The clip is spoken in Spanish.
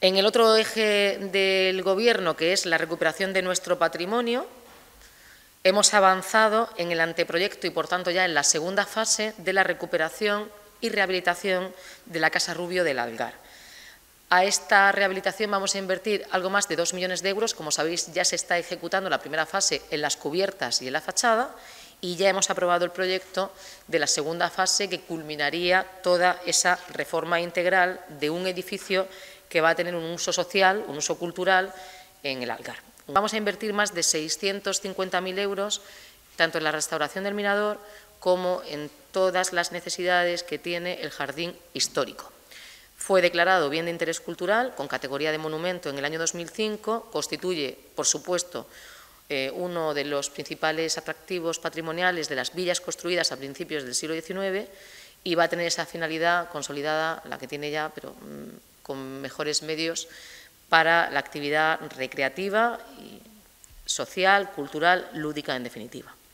En el otro eje del Gobierno, que es la recuperación de nuestro patrimonio, hemos avanzado en el anteproyecto y, por tanto, ya en la segunda fase de la recuperación y rehabilitación de la Casa Rubio del Algar. A esta rehabilitación vamos a invertir algo más de 2 millones de euros. Como sabéis, ya se está ejecutando la primera fase en las cubiertas y en la fachada, y ya hemos aprobado el proyecto de la segunda fase, que culminaría toda esa reforma integral de un edificio que va a tener un uso social, un uso cultural en el Algar. Vamos a invertir más de 650.000 euros, tanto en la restauración del mirador como en todas las necesidades que tiene el jardín histórico. Fue declarado bien de interés cultural con categoría de monumento en el año 2005, constituye, por supuesto, uno de los principales atractivos patrimoniales de las villas construidas a principios del siglo XIX, y va a tener esa finalidad consolidada, la que tiene ya, pero con mejores medios, para la actividad recreativa, social, cultural, lúdica, en definitiva.